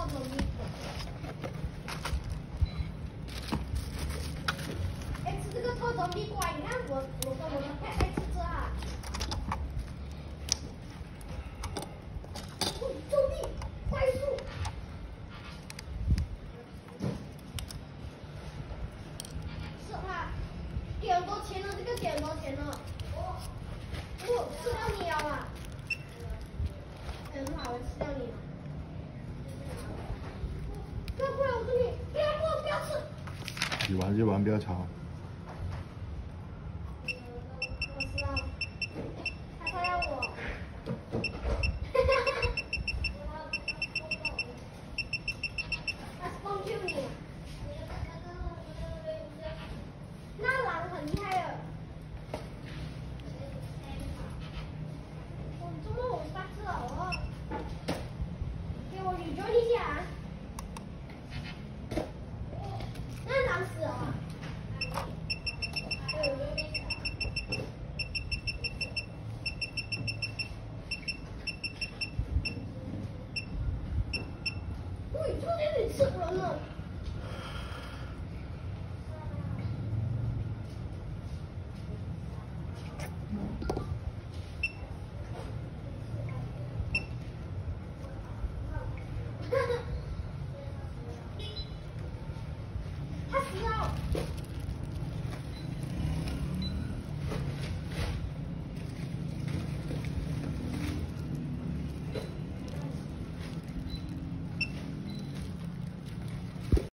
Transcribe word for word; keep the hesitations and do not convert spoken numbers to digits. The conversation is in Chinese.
套头衣。哎，吃这个套头地瓜，你看我我跟我的太太吃这啊。哦，周地快速。是它，给很多钱呢，这个给很多钱呢。哦，哦，吃掉你了啊！很好，我吃掉你了。不要过来，我这里，不要过，不要吃。 你玩就玩，不要吵。 我知道了，他他要我。他是帮救你。那狼很厉害的。我周末我发射了哦。给我捋转一下。那狼死了。喂，这里吃人了。